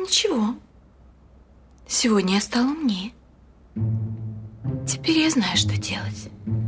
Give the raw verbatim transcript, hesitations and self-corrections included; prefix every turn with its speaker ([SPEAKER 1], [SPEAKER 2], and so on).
[SPEAKER 1] Ничего. Сегодня я стала умнее. Теперь я знаю, что делать.